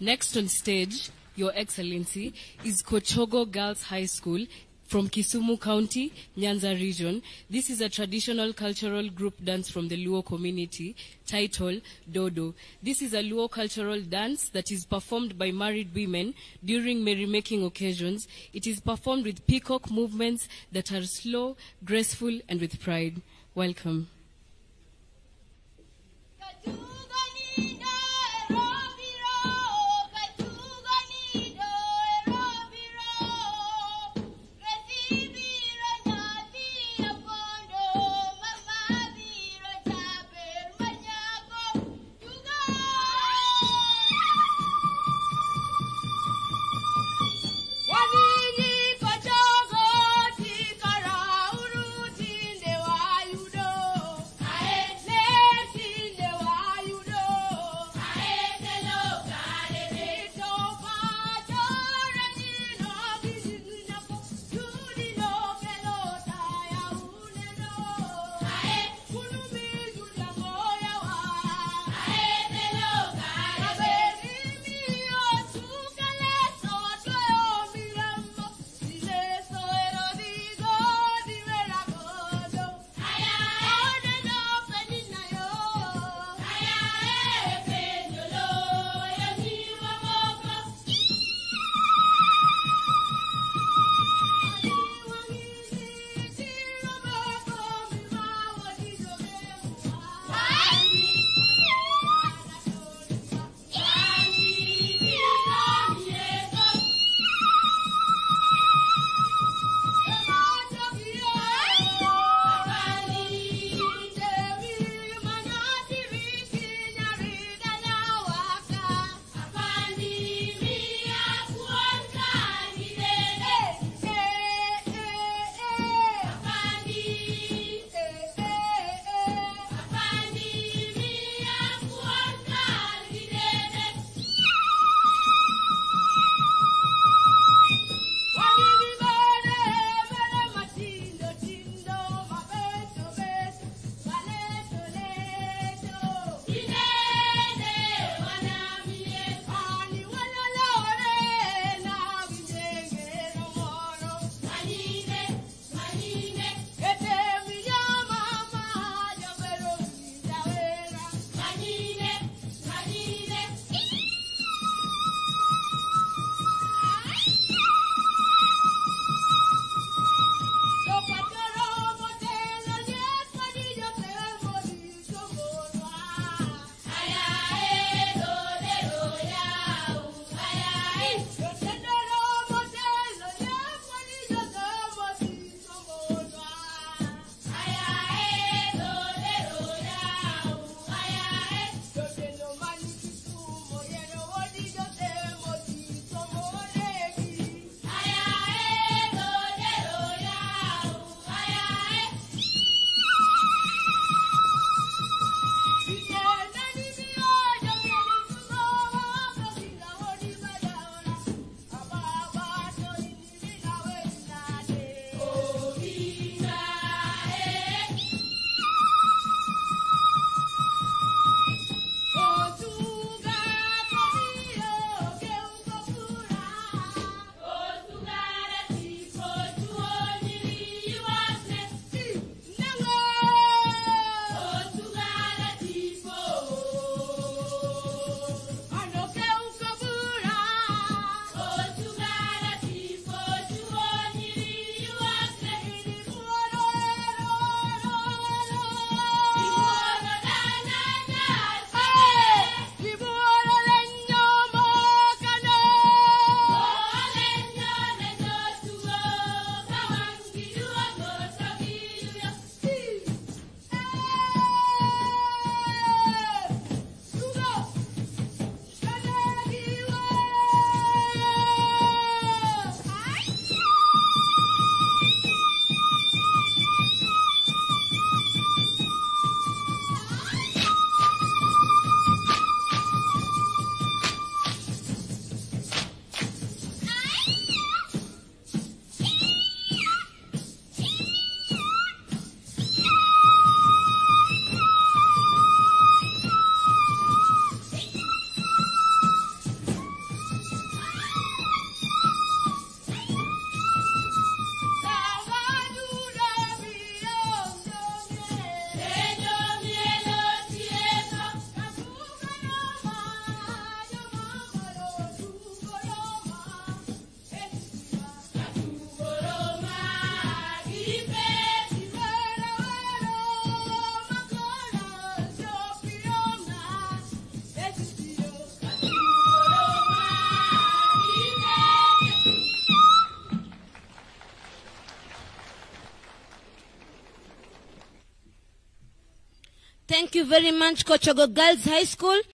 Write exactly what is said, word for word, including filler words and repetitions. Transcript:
Next on stage, Your Excellency, is Kochogo Girls High School from Kisumu County, Nyanza region. This is a traditional cultural group dance from the Luo community, titled Dodo. This is a Luo cultural dance that is performed by married women during merrymaking occasions. It is performed with peacock movements that are slow, graceful, and with pride. Welcome. Why Thank you very much, Kochogo Girls High School.